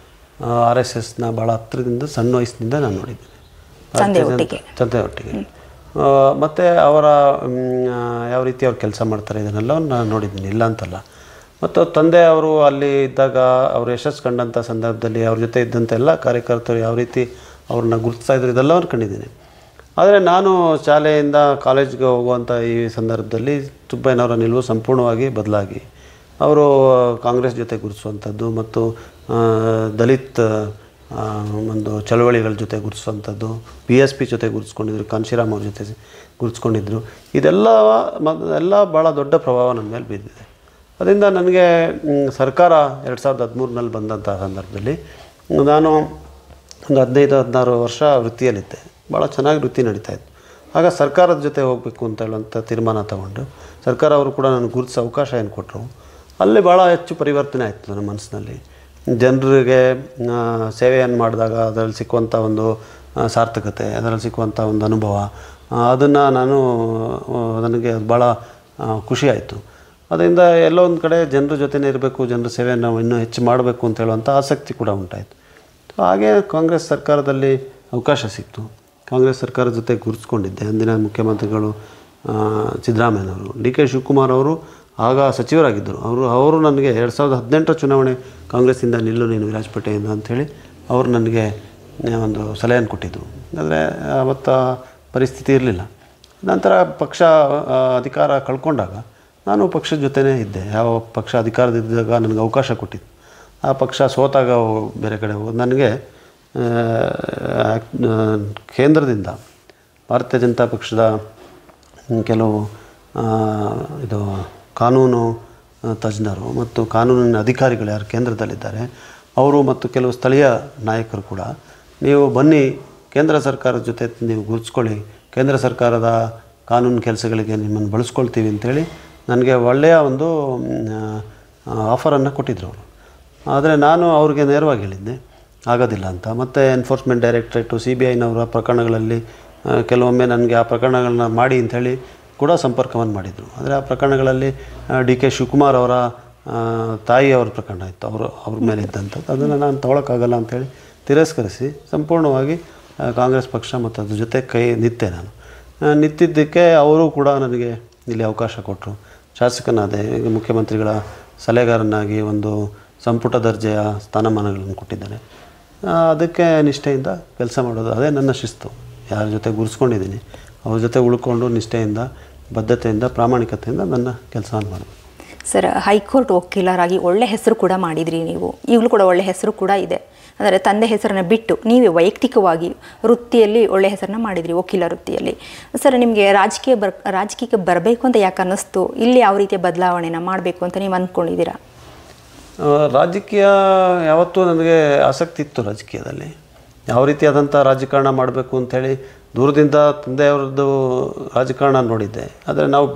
RSSನ ಭಾಳ ಹತ್ತಿರದಿಂದ ಸಣ್ಣ ವಯಸ್ಸಿನಿಂದ ನಾನು ನೋಡಿದ್ದೇನೆ, ತಂದೆ ಒಟ್ಟಿಗೆ. ಮತ್ತು ಅವರ ಯಾವ ರೀತಿ ಅವ್ರು ಕೆಲಸ ಮಾಡ್ತಾರೆ ಇದನ್ನೆಲ್ಲ ನಾನು ನೋಡಿದ್ದೀನಿ, ಇಲ್ಲ ಅಂತಲ್ಲ. ಮತ್ತು ತಂದೆ ಅವರು ಅಲ್ಲಿ ಇದ್ದಾಗ ಅವರು ಯಶಸ್ಸು ಕಂಡಂಥ ಸಂದರ್ಭದಲ್ಲಿ ಅವ್ರ ಜೊತೆ ಇದ್ದಂಥ ಎಲ್ಲ ಕಾರ್ಯಕರ್ತರು ಯಾವ ರೀತಿ ಅವ್ರನ್ನ ಗುರುತಿಸ್ತಾ ಇದ್ರು ಇದೆಲ್ಲವನ್ನು ಕಂಡಿದ್ದೀನಿ. ಆದರೆ ನಾನು ಶಾಲೆಯಿಂದ ಕಾಲೇಜ್ಗೆ ಹೋಗುವಂಥ ಈ ಸಂದರ್ಭದಲ್ಲಿ ಸುಬ್ಬಯ್ಯನವರ ನಿಲುವು ಸಂಪೂರ್ಣವಾಗಿ ಬದಲಾಗಿ ಅವರು ಕಾಂಗ್ರೆಸ್ ಜೊತೆ ಗುರುತಿಸುವಂಥದ್ದು ಮತ್ತು ದಲಿತ್ ಒಂದು ಚಳವಳಿಗಳ ಜೊತೆ ಗುರುತಿಸುವಂಥದ್ದು, PSP ಜೊತೆ ಗುರುತಿಸ್ಕೊಂಡಿದ್ರು, ಕಾಂಶಿರಾಮ್ ಅವ್ರ ಜೊತೆ ಗುರುತಿಸ್ಕೊಂಡಿದ್ರು. ಎಲ್ಲ ಭಾಳ ದೊಡ್ಡ ಪ್ರಭಾವ ನನ್ನ ಮೇಲೆ ಬಿದ್ದಿದೆ. ಅದರಿಂದ ನನಗೆ ಸರ್ಕಾರ 2013ರಲ್ಲಿ ಬಂದಂಥ ಸಂದರ್ಭದಲ್ಲಿ ನಾನು ಒಂದು 15-16 ವರ್ಷ ವೃತ್ತಿಯಲ್ಲಿದ್ದೆ. ಭಾಳ ಚೆನ್ನಾಗಿ ವೃತ್ತಿ ನಡೀತಾಯಿತ್ತು. ಆಗ ಸರ್ಕಾರದ ಜೊತೆ ಹೋಗಬೇಕು ಅಂತ ಹೇಳುವಂಥ ತೀರ್ಮಾನ ತಗೊಂಡು ಸರ್ಕಾರ ಅವರು ಕೂಡ ನನಗೆ ಗುರುತಿಸೋ ಅವಕಾಶ ಏನು ಕೊಟ್ಟರು. ಅಲ್ಲಿ ಭಾಳ ಹೆಚ್ಚು ಪರಿವರ್ತನೆ ಆಯಿತು ನನ್ನ ಮನಸ್ಸಿನಲ್ಲಿ. ಜನರಿಗೆ ಸೇವೆಯನ್ನು ಮಾಡಿದಾಗ ಅದರಲ್ಲಿ ಸಿಕ್ಕುವಂಥ ಒಂದು ಸಾರ್ಥಕತೆ, ಅದರಲ್ಲಿ ಸಿಕ್ಕುವಂಥ ಒಂದು ಅನುಭವ, ಅದನ್ನು ನನಗೆ ಭಾಳ ಖುಷಿ ಆಯಿತು. ಅದರಿಂದ ಎಲ್ಲೋ ಒಂದು ಕಡೆ ಜನರ ಜೊತೆನೇ ಇರಬೇಕು, ಜನರ ಸೇವೆಯನ್ನು ಇನ್ನೂ ಹೆಚ್ಚು ಮಾಡಬೇಕು ಅಂತ ಹೇಳುವಂಥ ಆಸಕ್ತಿ ಕೂಡ ಉಂಟಾಯಿತು. ಹಾಗೆ ಕಾಂಗ್ರೆಸ್ ಸರ್ಕಾರದಲ್ಲಿ ಅವಕಾಶ ಸಿಕ್ತು. ಕಾಂಗ್ರೆಸ್ ಸರ್ಕಾರದ ಜೊತೆ ಗುರುತಿಸ್ಕೊಂಡಿದ್ದೆ. ಅಂದಿನ ಮುಖ್ಯಮಂತ್ರಿಗಳು ಸಿದ್ದರಾಮಯ್ಯನವರು, DK ಶಿವಕುಮಾರ್ ಅವರು ಆಗ ಸಚಿವರಾಗಿದ್ದರು. ಅವರು ನನಗೆ 2018 ಚುನಾವಣೆ ಕಾಂಗ್ರೆಸ್ಸಿಂದ ನಿಲ್ಲು ನೀನು ವಿರಾಜಪೇಟೆಯಿಂದ ಅಂಥೇಳಿ ಅವರು ನನಗೆ ಒಂದು ಸಲಹೆಯನ್ನು ಕೊಟ್ಟಿದ್ದರು. ಆದರೆ ಅವತ್ತು ಪರಿಸ್ಥಿತಿ ಇರಲಿಲ್ಲ. ನಂತರ ಪಕ್ಷ ಅಧಿಕಾರ ಕಳ್ಕೊಂಡಾಗ ನಾನು ಪಕ್ಷದ ಜೊತೆನೇ ಇದ್ದೆ. ಯಾವ ಪಕ್ಷ ಅಧಿಕಾರದಿದ್ದಾಗ ನನಗೆ ಅವಕಾಶ ಕೊಟ್ಟಿದ್ದು, ಆ ಪಕ್ಷ ಸೋತಾಗ ಬೇರೆ ಕಡೆ ಹೋಗೋದು. ನನಗೆ ಕೇಂದ್ರದಿಂದ ಭಾರತೀಯ ಜನತಾ ಪಕ್ಷದ ಕೆಲವು ಕಾನೂನು ತಜ್ಞರು ಮತ್ತು ಕಾನೂನಿನ ಅಧಿಕಾರಿಗಳು ಯಾರು ಕೇಂದ್ರದಲ್ಲಿದ್ದಾರೆ ಅವರು ಮತ್ತು ಕೆಲವು ಸ್ಥಳೀಯ ನಾಯಕರು ಕೂಡ, ನೀವು ಬನ್ನಿ ಕೇಂದ್ರ ಸರ್ಕಾರದ ಜೊತೆ ನೀವು ಗುರುತಿಸ್ಕೊಳ್ಳಿ, ಕೇಂದ್ರ ಸರ್ಕಾರದ ಕಾನೂನು ಕೆಲಸಗಳಿಗೆ ನಿಮ್ಮನ್ನು ಬಳಸ್ಕೊಳ್ತೀವಿ ಅಂಥೇಳಿ ನನಗೆ ಒಳ್ಳೆಯ ಒಂದು ಆಫರನ್ನು ಕೊಟ್ಟಿದ್ದರು ಅವರು. ಆದರೆ ನಾನು ಅವ್ರಿಗೆ ನೇರವಾಗಿ ಹೇಳಿದ್ದೆ ಆಗೋದಿಲ್ಲ ಅಂತ. ಮತ್ತು ಎನ್ಫೋರ್ಸ್ಮೆಂಟ್ ಡೈರೆಕ್ಟ್ರೇಟು, CBIನವರ ಪ್ರಕರಣಗಳಲ್ಲಿ ಕೆಲವೊಮ್ಮೆ ನನಗೆ ಆ ಪ್ರಕರಣಗಳನ್ನ ಮಾಡಿ ಅಂಥೇಳಿ ಕೂಡ ಸಂಪರ್ಕವನ್ನು ಮಾಡಿದರು. ಆದರೆ ಆ ಪ್ರಕರಣಗಳಲ್ಲಿ DK ಶಿವಕುಮಾರ್ ಅವರ ತಾಯಿಯವರ ಪ್ರಕರಣ ಇತ್ತು, ಅವ್ರ ಮೇಲೆ ಇದ್ದಂಥದ್ದು. ಅದನ್ನು ನಾನು ತೊಗೊಳಕ್ಕಾಗಲ್ಲ ಅಂಥೇಳಿ ತಿರಸ್ಕರಿಸಿ ಸಂಪೂರ್ಣವಾಗಿ ಕಾಂಗ್ರೆಸ್ ಪಕ್ಷ ಮತ್ತು ಅದ್ರ ಜೊತೆ ನಿಂತೆ. ನಾನು ನಿಂತಿದ್ದಕ್ಕೆ ಅವರು ಕೂಡ ನನಗೆ ಇಲ್ಲಿ ಅವಕಾಶ ಕೊಟ್ಟರು. ಶಾಸಕನಾದೆ, ಈಗ ಮುಖ್ಯಮಂತ್ರಿಗಳ ಸಲಹೆಗಾರನಾಗಿ ಒಂದು ಸಂಪುಟ ದರ್ಜೆಯ ಸ್ಥಾನಮಾನಗಳನ್ನು ಕೊಟ್ಟಿದ್ದಾರೆ. ಅದಕ್ಕೆ ನಿಷ್ಠೆಯಿಂದ ಕೆಲಸ ಮಾಡೋದು ಅದೇ ನನ್ನ ಶಿಸ್ತು. ಯಾರ ಜೊತೆ ಗುರುಸ್ಕೊಂಡಿದ್ದೀನಿ ಅವ್ರ ಜೊತೆ ಉಳ್ಕೊಂಡು ನಿಷ್ಠೆಯಿಂದ, ಬದ್ಧತೆಯಿಂದ, ಪ್ರಾಮಾಣಿಕತೆಯಿಂದ ನನ್ನ ಕೆಲಸವನ್ನು ಮಾಡೋದು. ಸರ್, ಹೈಕೋರ್ಟ್ ವಕೀಲರಾಗಿ ಒಳ್ಳೆ ಹೆಸರು ಕೂಡ ಮಾಡಿದ್ರಿ ನೀವು. ಈಗಲೂ ಕೂಡ ಒಳ್ಳೆ ಹೆಸರು ಕೂಡ ಇದೆ. ಅಂದರೆ ತಂದೆ ಹೆಸರನ್ನು ಬಿಟ್ಟು ನೀವೇ ವೈಯಕ್ತಿಕವಾಗಿ ವೃತ್ತಿಯಲ್ಲಿ ಒಳ್ಳೆ ಹೆಸರನ್ನ ಮಾಡಿದ್ರಿ, ವಕೀಲ ವೃತ್ತಿಯಲ್ಲಿ. ಸರ್, ನಿಮಗೆ ರಾಜಕೀಯಕ್ಕೆ ಬರಬೇಕು ಅಂತ ಯಾಕೆ ಅನ್ನಿಸ್ತು? ಇಲ್ಲಿ ಯಾವ ರೀತಿಯ ಬದಲಾವಣೆನ ಮಾಡಬೇಕು ಅಂತ ನೀವು ಅಂದ್ಕೊಂಡಿದ್ದೀರಾ? ರಾಜಕೀಯ ಯಾವತ್ತೂ ನನಗೆ ಆಸಕ್ತಿ ಇತ್ತು. ರಾಜಕೀಯದಲ್ಲಿ ಯಾವ ರೀತಿಯಾದಂಥ ರಾಜಕಾರಣ ಮಾಡಬೇಕು ಅಂಥೇಳಿ ದೂರದಿಂದ ತಂದೆಯವ್ರದ್ದು ರಾಜಕಾರಣ ನೋಡಿದ್ದೆ. ಆದರೆ ನಾವು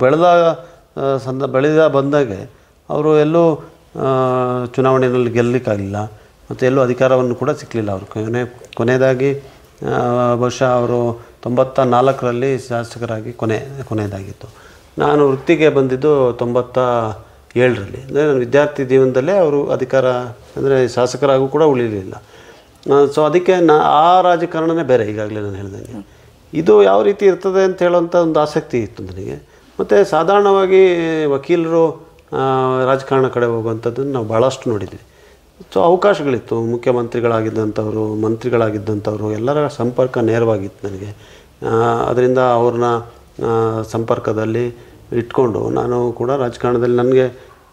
ಬೆಳೆದ ಬಂದಾಗೆ ಅವರು ಎಲ್ಲೂ ಚುನಾವಣೆಯಲ್ಲಿ ಗೆಲ್ಲಲಿಕ್ಕಾಗಲಿಲ್ಲ ಮತ್ತು ಎಲ್ಲೂ ಅಧಿಕಾರವನ್ನು ಕೂಡ ಸಿಕ್ಕಲಿಲ್ಲ. ಅವರು ಕೊನೆಯದಾಗಿ ಬಹುಶಃ ಅವರು 94ರಲ್ಲಿ ಶಾಸಕರಾಗಿ ಕೊನೆಯದಾಗಿತ್ತು. ನಾನು ವೃತ್ತಿಗೆ ಬಂದಿದ್ದು 97ರಲ್ಲಿ. ಅಂದರೆ ನನ್ನ ವಿದ್ಯಾರ್ಥಿ ಜೀವನದಲ್ಲೇ ಅವರು ಅಧಿಕಾರ ಅಂದರೆ ಶಾಸಕರಾಗೂ ಕೂಡ ಉಳಿಲಿಲ್ಲ. ಸೊ ಅದಕ್ಕೆ ಆ ರಾಜಕಾರಣನೇ ಬೇರೆ. ಈಗಾಗಲೇ ನಾನು ಹೇಳ್ದಂಗೆ ಇದು ಯಾವ ರೀತಿ ಇರ್ತದೆ ಅಂತ ಹೇಳುವಂಥ ಒಂದು ಆಸಕ್ತಿ ಇತ್ತು ನನಗೆ. ಮತ್ತು ಸಾಧಾರಣವಾಗಿ ವಕೀಲರು ರಾಜಕಾರಣ ಕಡೆ ಹೋಗುವಂಥದ್ದನ್ನು ನಾವು ಭಾಳಷ್ಟು ನೋಡಿದ್ವಿ. ಸೊ ಅವಕಾಶಗಳಿತ್ತು. ಮುಖ್ಯಮಂತ್ರಿಗಳಾಗಿದ್ದಂಥವರು, ಮಂತ್ರಿಗಳಾಗಿದ್ದಂಥವರು ಎಲ್ಲರ ಸಂಪರ್ಕ ನೇರವಾಗಿತ್ತು ನನಗೆ. ಅದರಿಂದ ಅವ್ರನ್ನ ಸಂಪರ್ಕದಲ್ಲಿ ಇಟ್ಕೊಂಡು ನಾನು ಕೂಡ ರಾಜಕಾರಣದಲ್ಲಿ ನನಗೆ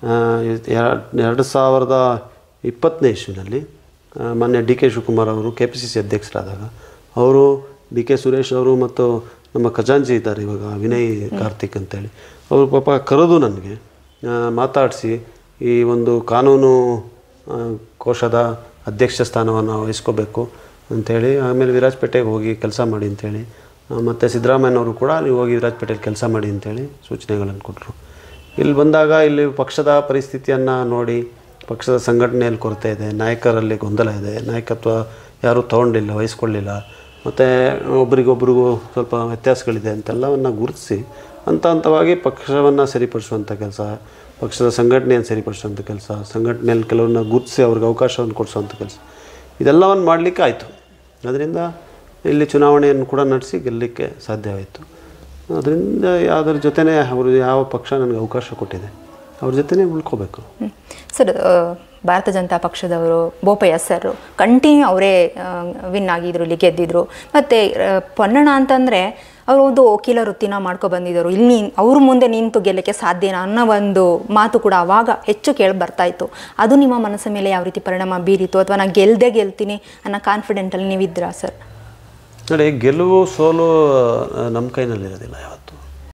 2020ನೇ ಇಸ್ವಿನಲ್ಲಿ ಮೊನ್ನೆ DK ಶಿವಕುಮಾರ್ ಅವರು KPCC ಅಧ್ಯಕ್ಷರಾದಾಗ ಅವರು, DK ಸುರೇಶ್ ಅವರು ಮತ್ತು ನಮ್ಮ ಖಜಾಂಚಿ ಇದ್ದಾರೆ ಇವಾಗ ವಿನಯ್ ಕಾರ್ತಿಕ್ ಅಂತೇಳಿ, ಅವರು ಪಾಪ ಕರೆದು ನನಗೆ ಮಾತಾಡಿಸಿ ಈ ಒಂದು ಕಾನೂನು ಕೋಶದ ಅಧ್ಯಕ್ಷ ಸ್ಥಾನವನ್ನು ವಹಿಸ್ಕೋಬೇಕು ಅಂಥೇಳಿ, ಆಮೇಲೆ ವಿರಾಜಪೇಟೆಗೆ ಹೋಗಿ ಕೆಲಸ ಮಾಡಿ ಅಂಥೇಳಿ, ಮತ್ತು ಸಿದ್ದರಾಮಯ್ಯನವರು ಕೂಡ ನೀವು ಹೋಗಿ ವಿರಾಜಪೇಟೆಯಲ್ಲಿ ಕೆಲಸ ಮಾಡಿ ಅಂಥೇಳಿ ಸೂಚನೆಗಳನ್ನು ಕೊಟ್ಟರು. ಇಲ್ಲಿ ಬಂದಾಗ ಇಲ್ಲಿ ಪಕ್ಷದ ಪರಿಸ್ಥಿತಿಯನ್ನು ನೋಡಿ ಪಕ್ಷದ ಸಂಘಟನೆಯಲ್ಲಿ ಕೊರತೆ ಇದೆ, ನಾಯಕರಲ್ಲಿ ಗೊಂದಲ ಇದೆ, ನಾಯಕತ್ವ ಯಾರೂ ತೊಗೊಂಡಿಲ್ಲ, ವಹಿಸ್ಕೊಳ್ಳಿಲ್ಲ, ಮತ್ತು ಒಬ್ರಿಗೊಬ್ರಿಗೂ ಸ್ವಲ್ಪ ವ್ಯತ್ಯಾಸಗಳಿದೆ ಅಂತೆಲ್ಲವನ್ನು ಗುರುತಿಸಿ ಹಂತ ಹಂತವಾಗಿ ಪಕ್ಷವನ್ನು ಸರಿಪಡಿಸುವಂಥ ಕೆಲಸ, ಪಕ್ಷದ ಸಂಘಟನೆಯನ್ನು ಸರಿಪಡಿಸುವಂಥ ಕೆಲಸ, ಸಂಘಟನೆಯಲ್ಲಿ ಕೆಲವನ್ನ ಗುರುತಿಸಿ ಅವ್ರಿಗೆ ಅವಕಾಶವನ್ನು ಕೊಡಿಸುವಂಥ ಕೆಲಸ ಇದೆಲ್ಲವನ್ನು ಮಾಡಲಿಕ್ಕೆ ಆಯಿತು. ಅದರಿಂದ ಇಲ್ಲಿ ಚುನಾವಣೆಯನ್ನು ಕೂಡ ನಡೆಸಿ ಗೆಲ್ಲಲಿಕ್ಕೆ ಸಾಧ್ಯವಾಯಿತು. ಅದರಿಂದ ಅದರ ಜೊತೆನೇ ಅವರು ಯಾವ ಪಕ್ಷ ನನಗೆ ಅವಕಾಶ ಕೊಟ್ಟಿದೆ ಅವ್ರ ಜೊತೆನೇ ಉಳ್ಕೋಬೇಕು. ಸರ್, ಭಾರತ ಜನತಾ ಪಕ್ಷದವರು ಬೋಪಯ್ಯ ಸರ್ ಕಂಟಿನ್ಯೂ ಅವರೇ ವಿನ್ ಆಗಿದ್ರು, ಇಲ್ಲಿ ಗೆದ್ದಿದ್ರು. ಮತ್ತು ಪೊನ್ನಣ್ಣ ಅಂತಂದರೆ ಅವರು ಒಂದು ವಕೀಲ ವೃತ್ತಿನ ಮಾಡ್ಕೊ ಬಂದಿದ್ದರು. ಇಲ್ಲಿ ಅವ್ರ ಮುಂದೆ ನಿಂತು ಗೆಲ್ಲಕ್ಕೆ ಸಾಧ್ಯನಾ ಅನ್ನೋ ಒಂದು ಮಾತು ಕೂಡ ಆವಾಗ ಹೆಚ್ಚು ಕೇಳಿ ಬರ್ತಾಯಿತ್ತು. ಅದು ನಿಮ್ಮ ಮನಸ್ಸಿನ ಮೇಲೆ ಯಾವ ರೀತಿ ಪರಿಣಾಮ ಬೀರಿತು, ಅಥವಾ ನಾನು ಗೆಲ್ತೀನಿ ಅನ್ನೋ ಕಾನ್ಫಿಡೆಂಟಲ್ಲಿ ನೀವಿದ್ದೀರಾ ಸರ್? ನೋಡಿ, ಗೆಲುವು ಸೋಲು ನಮ್ಮ ಕೈನಲ್ಲಿರೋದಿಲ್ಲ.